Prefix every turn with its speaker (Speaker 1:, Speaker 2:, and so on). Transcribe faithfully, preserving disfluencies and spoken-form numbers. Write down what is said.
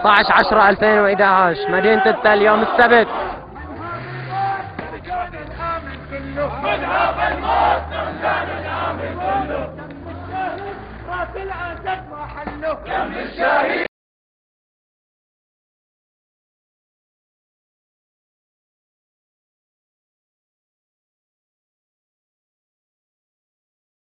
Speaker 1: عشرة عشرة ألفين وإحدى عشر مدينة التل يوم السبت.
Speaker 2: راس العسد ما حلو يم الشهيد